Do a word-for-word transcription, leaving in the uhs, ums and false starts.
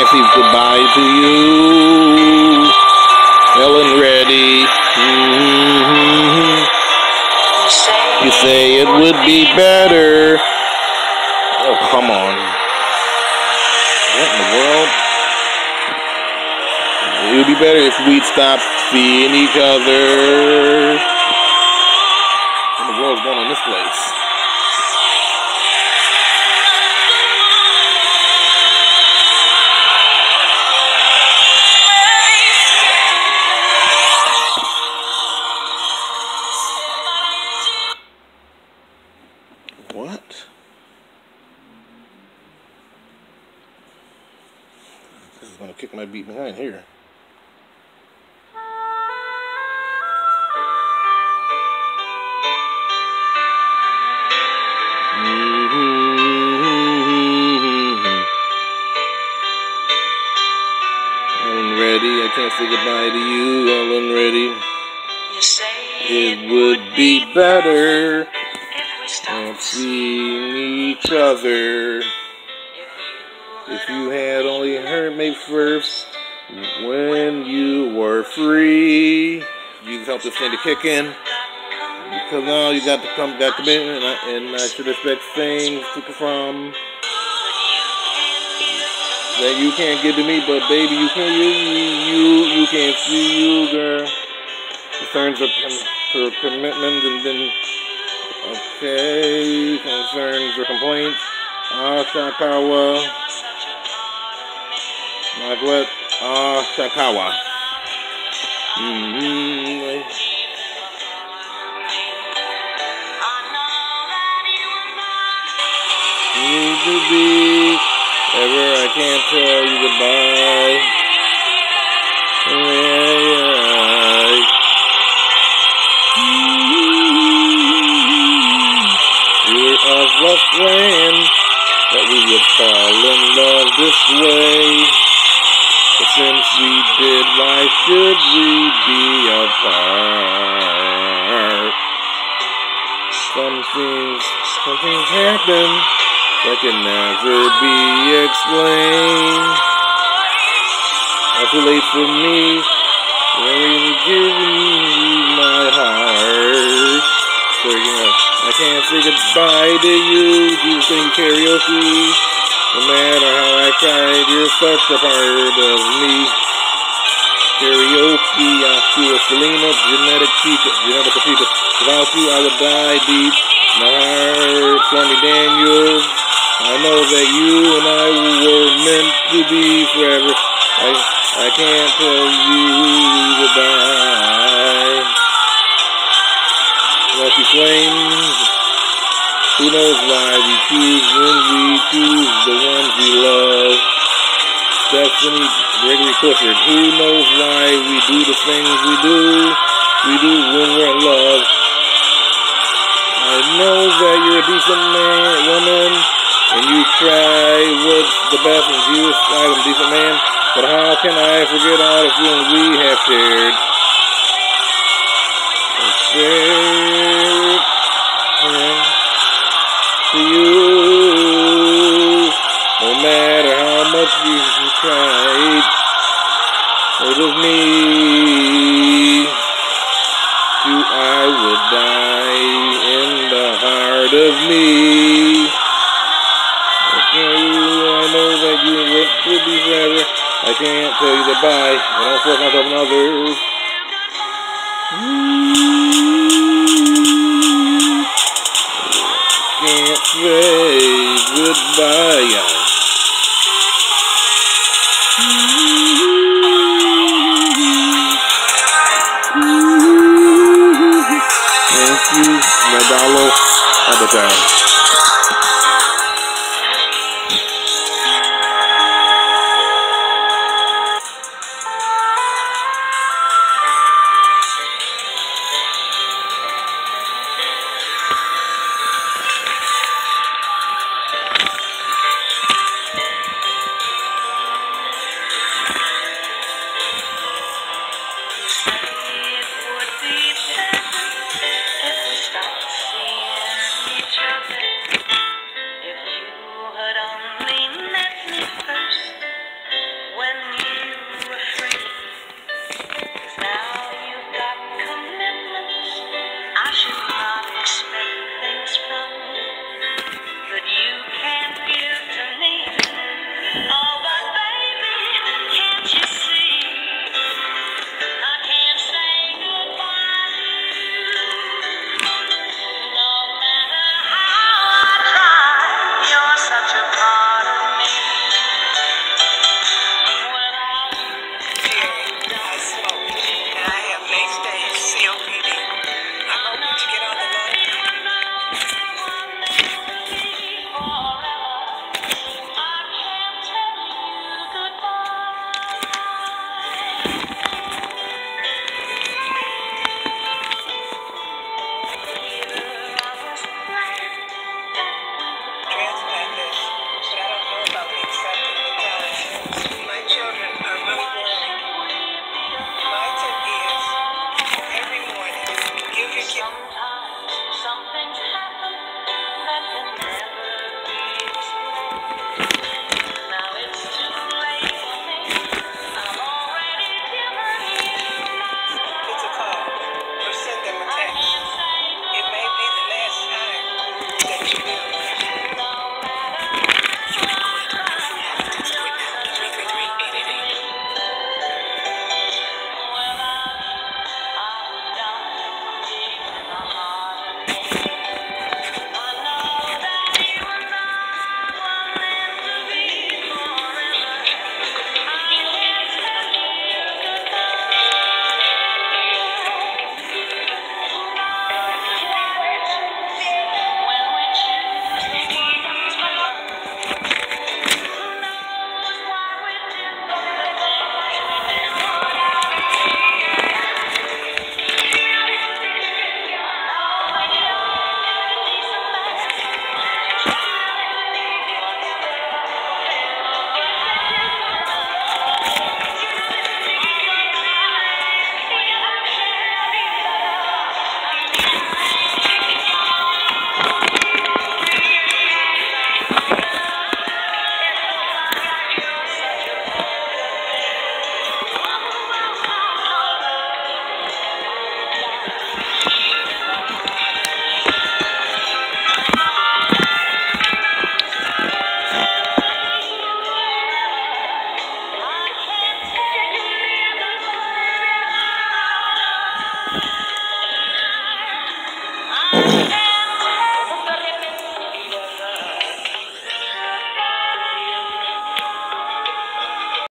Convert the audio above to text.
can't say goodbye to you. Ellen Reddy. Mm-hmm. You say it would be better. Oh, come on. What in the world? It would be better if we'd stop seeing each other. What in the world's going on in this place? What? This is gonna kick my beat behind here. Ellen Reddy, I can't say goodbye to you, Ellen Reddy. It would be better not seeing each other. If you had only heard me first when you were free. You helped this thing to kick in. Because now you got to come back to me, and I, and I should expect things to come from that you can't give to me, but baby, you can't, you, you, you can't see you, girl. Concerns of her commitment, and then, okay, concerns or complaints. Ashikawa. Margaret Ashikawa. Mm-hmm. Need to be ever, I can't tell you goodbye. Yeah, yeah. We're of rough land that we would fall in love this way. But since we did, why should we be apart? Some things, some things happen that can never be explained. Not too late for me, really giving you my heart. So, you know, I can't say goodbye to you. Do you sing karaoke? No matter how I tried, you're such a part of me. Karaoke, I feel Selena, genetic teacher, genetic teacher. Without you, I would die deep in the heart. Stormy Daniels. I know that you and I were meant to be forever. I I can't tell you goodbye. Lucky Flame. Who knows why we choose when we choose the ones we love. Stephanie Gregory Clifford. Who knows why we do the things we do. We do when we're in love. I know that you're a decent man, woman. And you try what's the best and you I'm a decent man, but how can I forget all the feelings we have shared? Shared to you, no matter how much you tried. It was me, you I would die in the heart of me. I know that you want to be forever. I can't tell you goodbye. I don't force myself on others. Can't say goodbye.